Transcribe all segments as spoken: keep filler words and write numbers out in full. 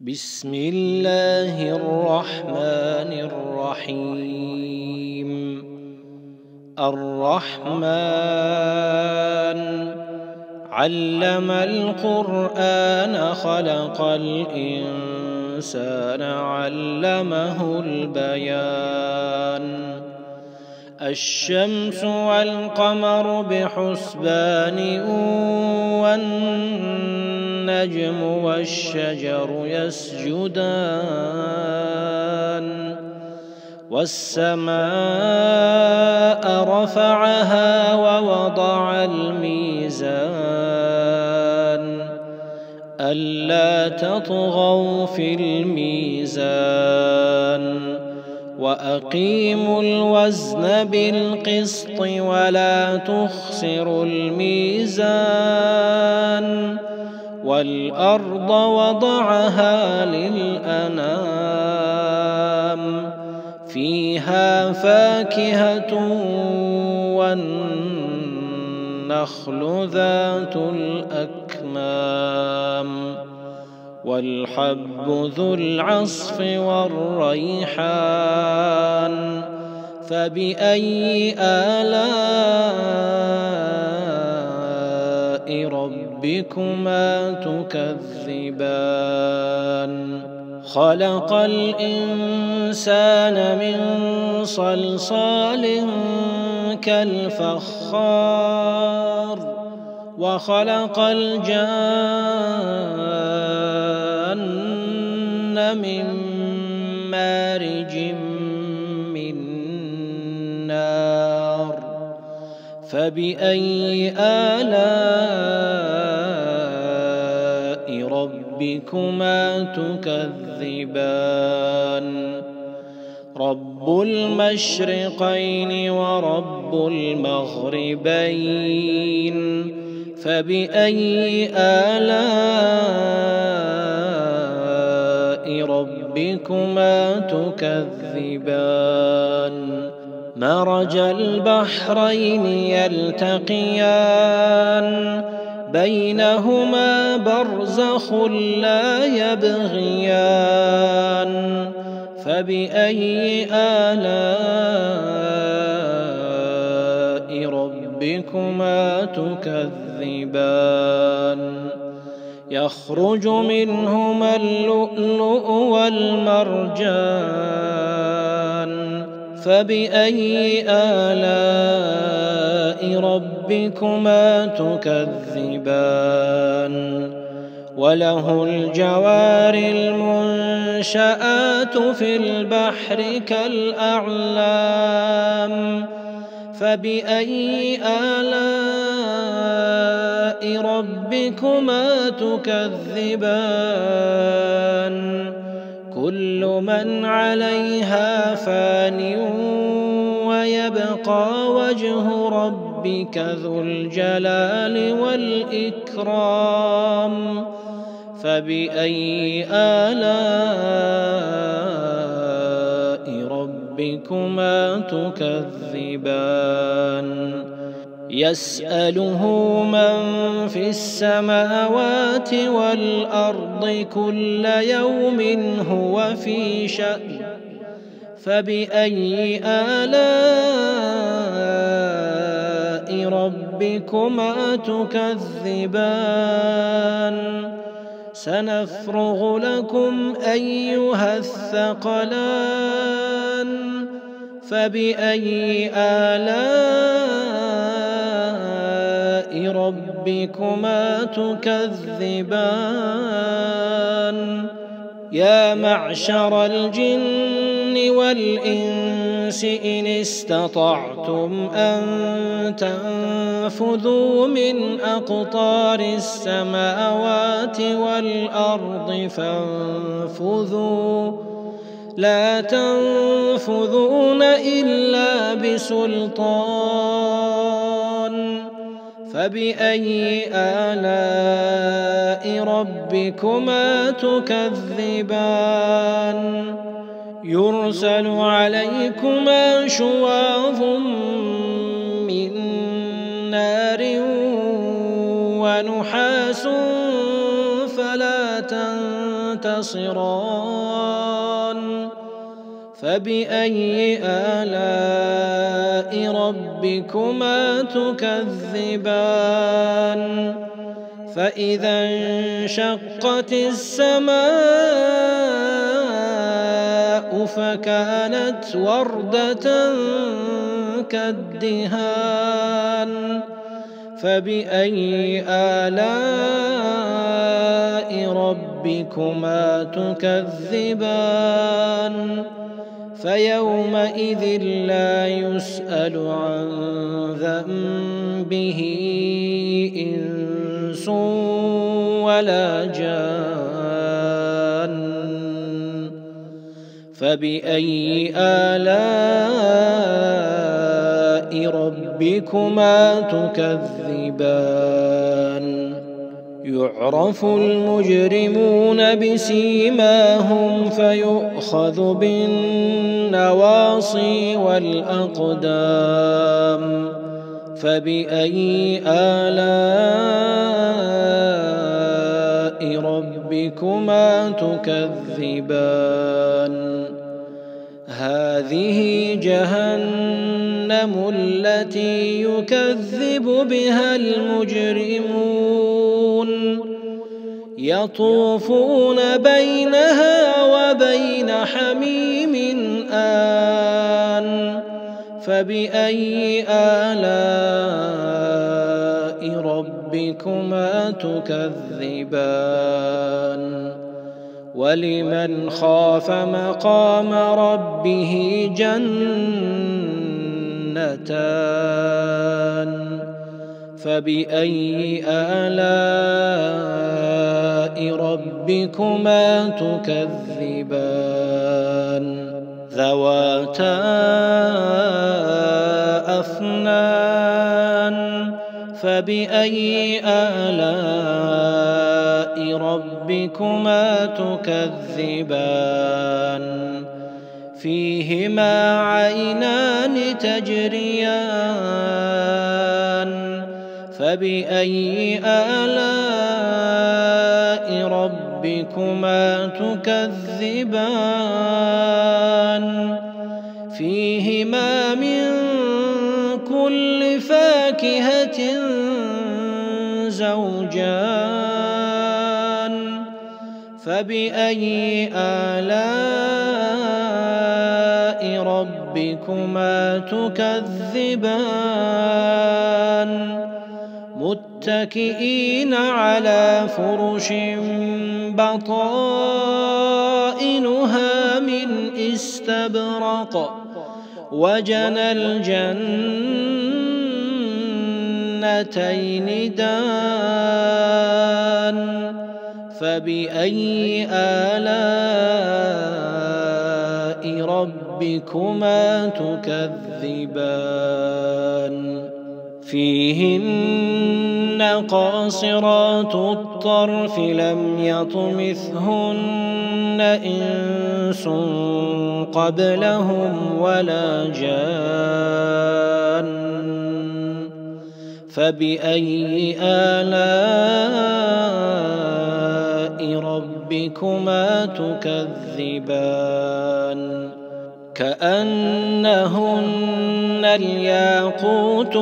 بسم الله الرحمن الرحيم. الرحمن علم القرآن خلق الإنسان علمه البيان. الشمس والقمر بحسبان والنجم والشجر يسجدان والسماء رفعها ووضع الميزان ألا تطغوا في الميزان وأقيموا الوزن بالقسط ولا تخسروا الميزان والأرض وضعها للأنام فيها فاكهة والنخل ذات الأكمام والحب ذو العصف والريحان. فبأي آلاء ربكما تكذبان؟ خلق الإنسان من صلصال كالفخار وخلق الجان من مارج من نار. فبأي آلاء ربكما تكذبان؟ رب المشرقين ورب المغربين. فبأي آلاء ربكما تكذبان؟ مرج البحرين يلتقيان بينهما برزخ لا يبغيان. فبأي آلاء ربكما تكذبان؟ يخرج منهما اللؤلؤ والمرجان. فبأي آلاء ربكما تكذبان؟ وله الجوار المنشآت في البحر كالأعلام. فبأي آلاء ربكما تكذبان؟ كل من عليها فان ويبقى وجه ربك ذو الجلال والإكرام. فبأي آلاء ربكما تكذبان؟ يسأله من في السماوات والأرض كل يوم هو في شأن. فبأي آلاء ربكما تكذبان؟ سنفرغ لكم أيها الثقلان. فبأي آلاء ربكما تكذبان؟ يا معشر الجن والإنس إن استطعتم أن تنفذوا من أقطار السماوات والأرض فانفذوا لا تنفذون إلا بسلطان. فبأي آلاء ربكما تكذبان؟ يرسل عليكما شواظ من نار ونحاس فلا تنتصران. فبأي آلاء ربكما تكذبان فإذا انشقت السماء فكانت وردة كالدهان فبأي آلاء ربكما تكذبان فيومئذ لا يسأل عن ذنبه إنس ولا جان فبأي آلاء ربكما تكذبان يعرف المجرمون بسيماهم فيؤخذ بالنواصي والأقدام فبأي آلاء ربكما تكذبان هذه جهنم التي يكذب بها المجرمون يطوفون بينها وبين حميم آن فبأي آلاء ربكما تكذبان ولمن خاف مقام ربه جنتان فبأي آلاء ربكما تكذبان ذواتا أفنان فبأي آلاء ربكما تكذبان فيهما عينان تجريان فبأي آلاء ربكما تكذبان فيهما من كل فاكهة زوجان فبأي آلاء ربكما تكذبان متكئين على فرش بطائنها من استبرق وجنى الجنتين دان فبأي آلاء ربكما تكذبان فيهن قاصرات الطرف لم يطمثهن إنس قبلهم ولا جان فبأي آلاء ربكما تكذبان كأنهن الياقوت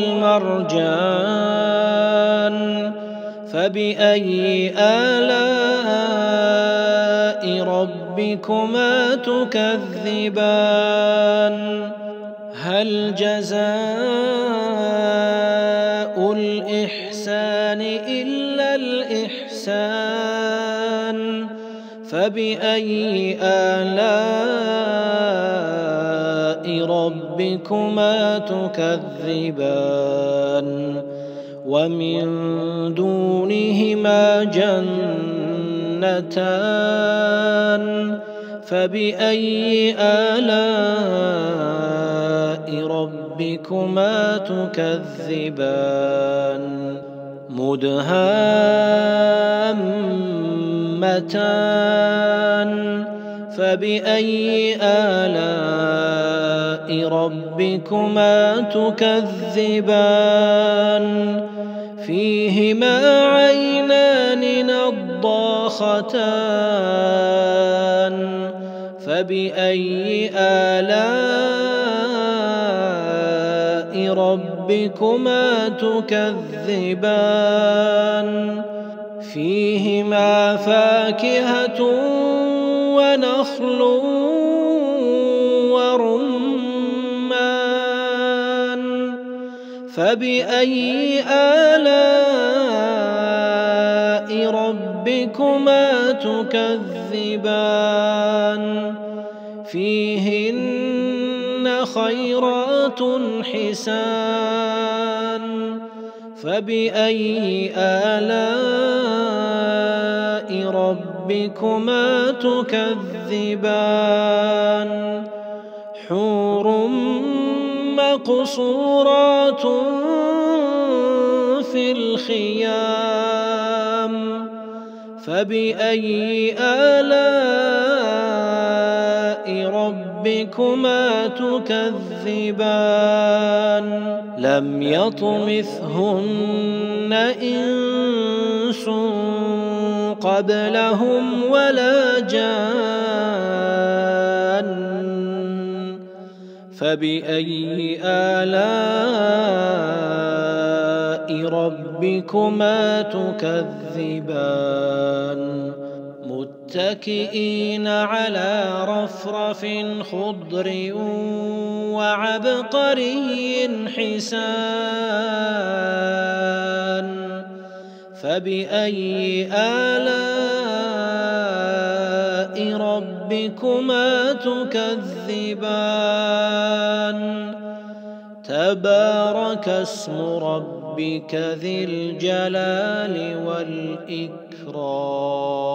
والمرجان فبأي آلاء ربكما تكذبان هل جزاء الإحسان إلا الإحسان فبأي آلاء ربكما تكذبان ومن دونهما جنتان فبأي آلاء ربكما تكذبان مدهامتان فبأي آلاء ربكما تكذبان فيهما عينان نضاختان فبأي آلاء ربكما تكذبان فيهما فاكهة ونخل ورمان فبأي آلاء ربكما تكذبان فيهن خيرات حسان فبأي آلاء ربكما تكذبان حور مقصورات في الخيام فبأي آلاء ربكما تكذبان لم يطمثهن إنس قبلهم ولا جان فبأي آلاء ربكما تكذبان متكئين على رفرف خضر وعبقري حسان فبأي آلاء ربكما تكذبان تبارك اسم ربك ذي الجلال والإكرام.